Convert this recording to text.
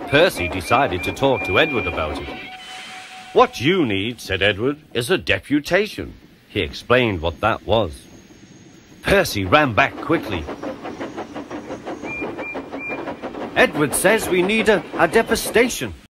Percy decided to talk to Edward about it. "What you need," said Edward, "is a deputation." He explained what that was. Percy ran back quickly. "Edward says we need a deputation."